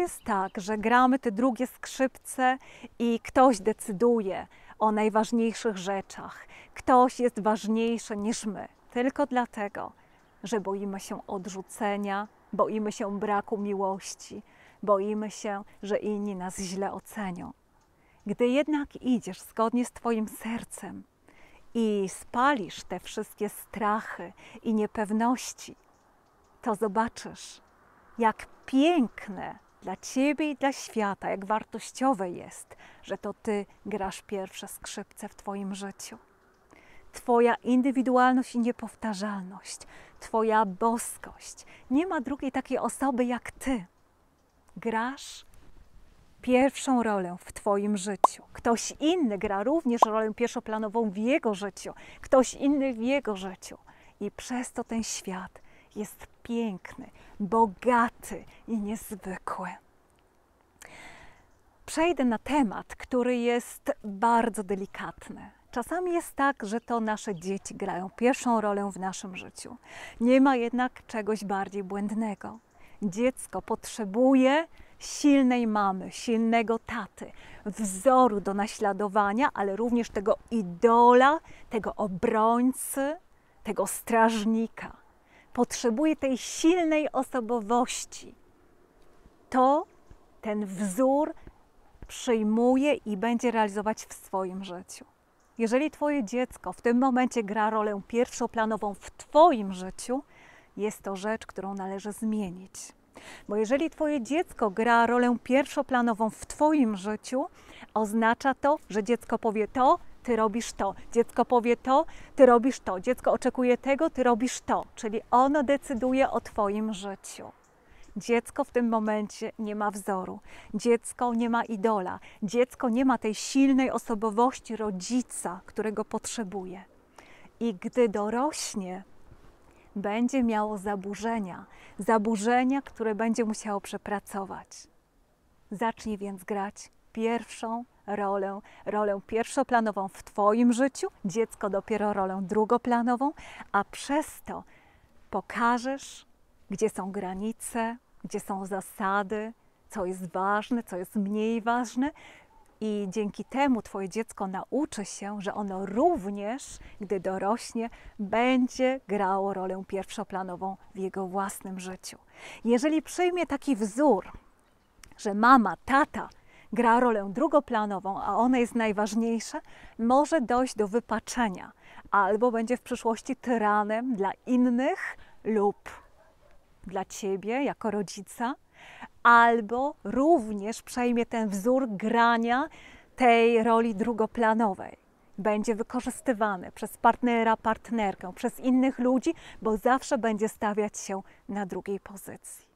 jest tak, że gramy te drugie skrzypce i ktoś decyduje o najważniejszych rzeczach. Ktoś jest ważniejszy niż my. Tylko dlatego, że boimy się odrzucenia, boimy się braku miłości, boimy się, że inni nas źle ocenią. Gdy jednak idziesz zgodnie z Twoim sercem i spalisz te wszystkie strachy i niepewności, to zobaczysz, jak piękne dla Ciebie i dla świata, jak wartościowe jest, że to Ty grasz pierwsze skrzypce w Twoim życiu. Twoja indywidualność i niepowtarzalność, Twoja boskość. Nie ma drugiej takiej osoby jak Ty. Grasz pierwszą rolę w Twoim życiu. Ktoś inny gra również rolę pierwszoplanową w jego życiu. Ktoś inny w jego życiu. I przez to ten świat jest piękny, bogaty i niezwykły. Przejdę na temat, który jest bardzo delikatny. Czasami jest tak, że to nasze dzieci grają pierwszą rolę w naszym życiu. Nie ma jednak czegoś bardziej błędnego. Dziecko potrzebuje silnej mamy, silnego taty, wzoru do naśladowania, ale również tego idola, tego obrońcy, tego strażnika. Potrzebuje tej silnej osobowości. To ten wzór przyjmuje i będzie realizować w swoim życiu. Jeżeli Twoje dziecko w tym momencie gra rolę pierwszoplanową w Twoim życiu, jest to rzecz, którą należy zmienić. Bo jeżeli Twoje dziecko gra rolę pierwszoplanową w Twoim życiu, oznacza to, że dziecko powie to, Ty robisz to. Dziecko powie to, Ty robisz to. Dziecko oczekuje tego, Ty robisz to. Czyli ono decyduje o Twoim życiu. Dziecko w tym momencie nie ma wzoru. Dziecko nie ma idola. Dziecko nie ma tej silnej osobowości rodzica, którego potrzebuje. I gdy dorośnie, będzie miało zaburzenia, które będzie musiało przepracować. Zacznij więc grać pierwszą rolę pierwszoplanową w Twoim życiu, dziecko dopiero rolę drugoplanową, a przez to pokażesz, gdzie są granice, gdzie są zasady, co jest ważne, co jest mniej ważne. I dzięki temu Twoje dziecko nauczy się, że ono również, gdy dorośnie, będzie grało rolę pierwszoplanową w jego własnym życiu. Jeżeli przyjmie taki wzór, że mama, tata gra rolę drugoplanową, a ona jest najważniejsza, może dojść do wypaczenia, albo będzie w przyszłości tyranem dla innych lub dla Ciebie jako rodzica, albo również przejmie ten wzór grania tej roli drugoplanowej. Będzie wykorzystywany przez partnera, partnerkę, przez innych ludzi, bo zawsze będzie stawiać się na drugiej pozycji.